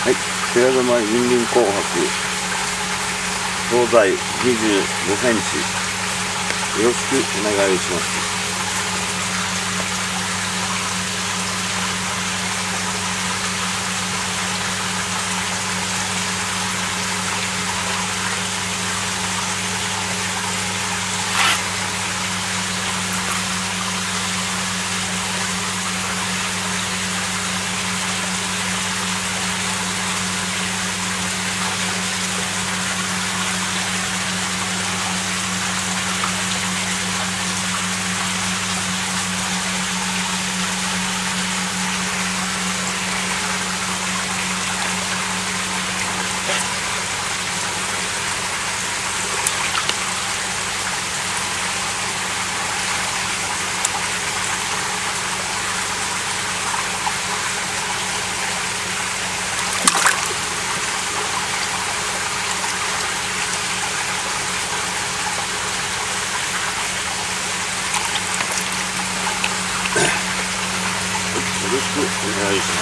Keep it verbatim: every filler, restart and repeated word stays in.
はい、寺泊森林紅白東西にじゅうごセンチ、よろしくお願いします。よろしくお願いします。